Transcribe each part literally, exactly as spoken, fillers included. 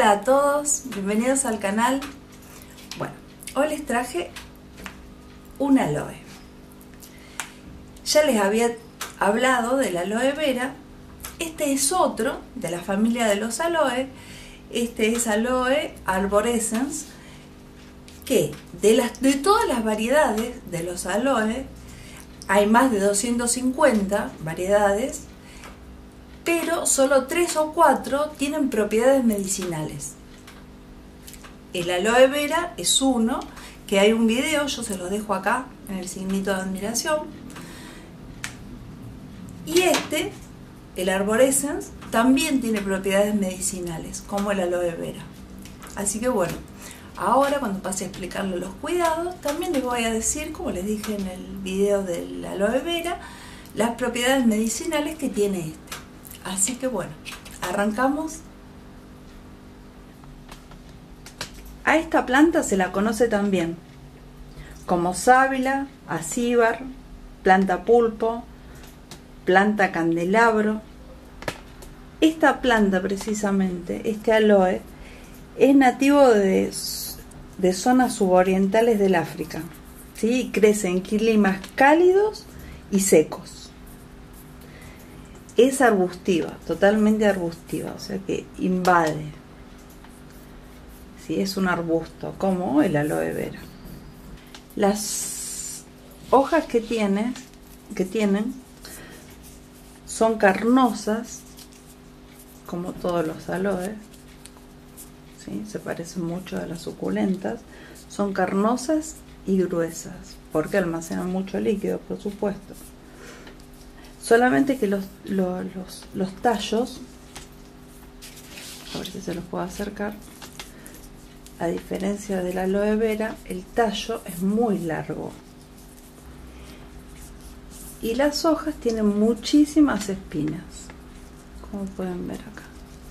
Hola a todos, bienvenidos al canal. Bueno, hoy les traje un aloe. Ya les había hablado del aloe vera. Este es otro de la familia de los aloe. Este es aloe arborescens, que de, las, de todas las variedades de los aloe, hay más de doscientas cincuenta variedades, pero solo tres o cuatro tienen propiedades medicinales. El aloe vera es uno, que hay un video, yo se los dejo acá en el signito de admiración. Y este, el arborescens, también tiene propiedades medicinales, como el aloe vera. Así que bueno, ahora cuando pase a explicarles los cuidados, también les voy a decir, como les dije en el video del aloe vera, las propiedades medicinales que tiene este. Así que bueno, arrancamos. A esta planta se la conoce también como sábila, acíbar, planta pulpo, planta candelabro. Esta planta precisamente, este aloe, es nativo de, de zonas suborientales del África, ¿sí? Crece en climas cálidos y secos. Es arbustiva, totalmente arbustiva, o sea que invade. Sí, es un arbusto, como el aloe vera. Las hojas que tiene, que tienen son carnosas, como todos los aloes, ¿sí? Se parecen mucho a las suculentas. Son carnosas y gruesas, porque almacenan mucho líquido, por supuesto. Solamente que los, los, los, los tallos, a ver si se los puedo acercar, a diferencia de la aloe vera, el tallo es muy largo. Y las hojas tienen muchísimas espinas, como pueden ver acá.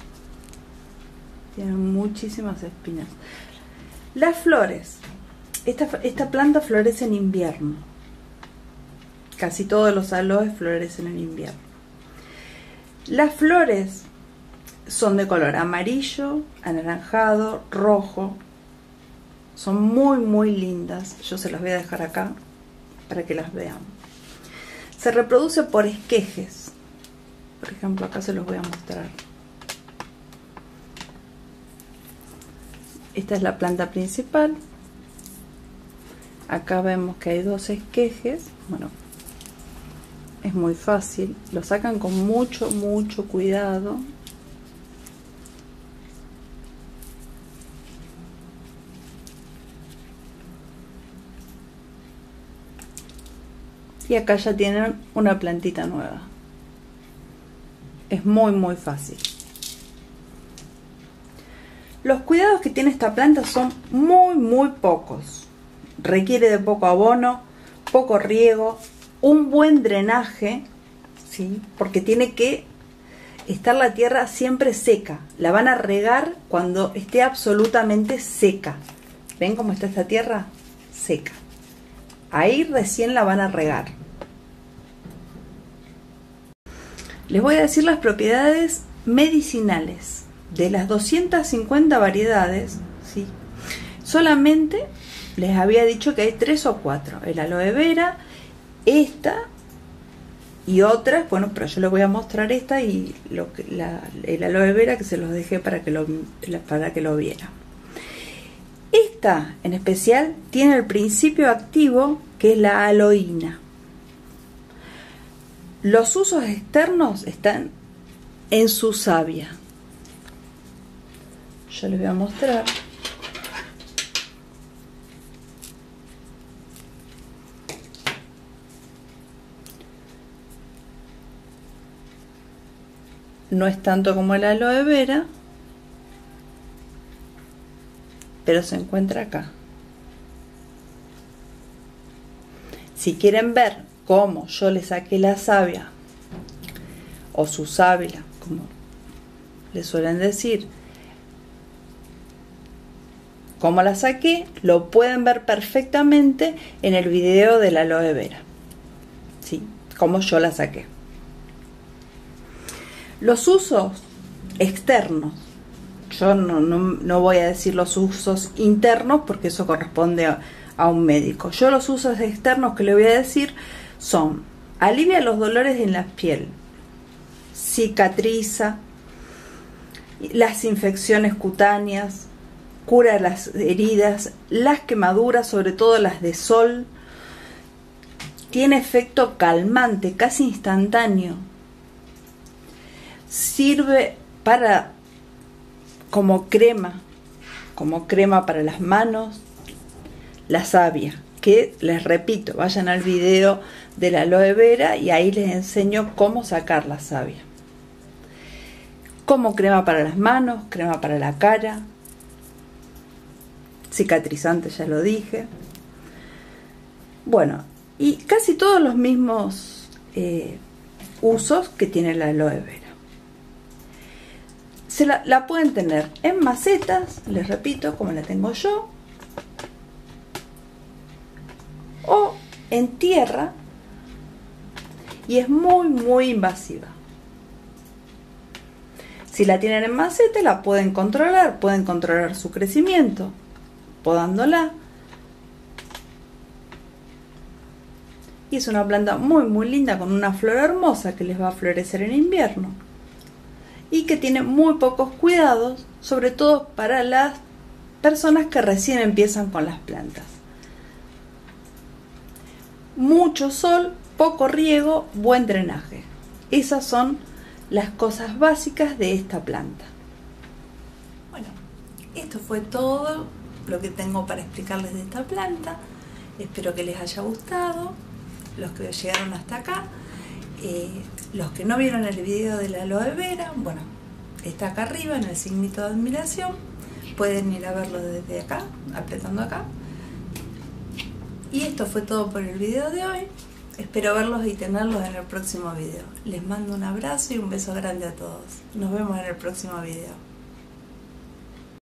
Tienen muchísimas espinas. Las flores, esta, esta planta florece en invierno. Casi todos los aloes florecen en invierno. Las flores son de color amarillo, anaranjado, rojo. Son muy muy lindas. Yo se las voy a dejar acá para que las vean. Se reproduce por esquejes. Por ejemplo, acá se los voy a mostrar. Esta es la planta principal. Acá vemos que hay dos esquejes. Bueno, es muy fácil, lo sacan con mucho, mucho cuidado. Y acá ya tienen una plantita nueva. Es muy, muy fácil. Los cuidados que tiene esta planta son muy, muy pocos. Requiere de poco abono, poco riego, un buen drenaje, ¿sí? Porque tiene que estar la tierra siempre seca. La van a regar cuando esté absolutamente seca. ¿Ven cómo está esta tierra? Seca. Ahí recién la van a regar. Les voy a decir las propiedades medicinales de las doscientas cincuenta variedades, ¿sí? Solamente les había dicho que hay tres o cuatro. El aloe vera, esta y otras, bueno, pero yo les voy a mostrar esta y lo que, la, el aloe vera, que se los dejé para que lo, para que lo vieran. Esta en especial tiene el principio activo, que es la aloína. Los usos externos están en su savia. Yo les voy a mostrar. No es tanto como el aloe vera, pero se encuentra acá. Si quieren ver cómo yo le saqué la savia, o su sábila, como le suelen decir, cómo la saqué, lo pueden ver perfectamente en el video del aloe vera, ¿sí? Cómo yo la saqué. Los usos externos yo no, no, no voy a decir los usos internos porque eso corresponde a, a un médico. Yo los usos externos que le voy a decir son: alivia los dolores en la piel, cicatriza las infecciones cutáneas, cura las heridas, las quemaduras, sobre todo las de sol, tiene efecto calmante, casi instantáneo, sirve para como crema, como crema para las manos, la savia, que les repito, vayan al video de la aloe vera y ahí les enseño cómo sacar la savia. Como crema para las manos, crema para la cara, cicatrizante, ya lo dije. Bueno, y casi todos los mismos eh, usos que tiene la aloe vera. Se la, la pueden tener en macetas, les repito, como la tengo yo, o en tierra, y es muy muy invasiva. Si la tienen en maceta, la pueden controlar, pueden controlar su crecimiento podándola, y es una planta muy muy linda con una flor hermosa que les va a florecer en invierno y que tiene muy pocos cuidados, sobre todo para las personas que recién empiezan con las plantas. Mucho sol, poco riego, buen drenaje. Esas son las cosas básicas de esta planta. Bueno, esto fue todo lo que tengo para explicarles de esta planta. Espero que les haya gustado, los que llegaron hasta acá. Eh, los que no vieron el video de la aloe vera, bueno, está acá arriba en el signito de admiración, pueden ir a verlo desde acá, apretando acá. Y esto fue todo por el video de hoy. Espero verlos y tenerlos en el próximo video. Les mando un abrazo y un beso grande a todos. Nos vemos en el próximo video.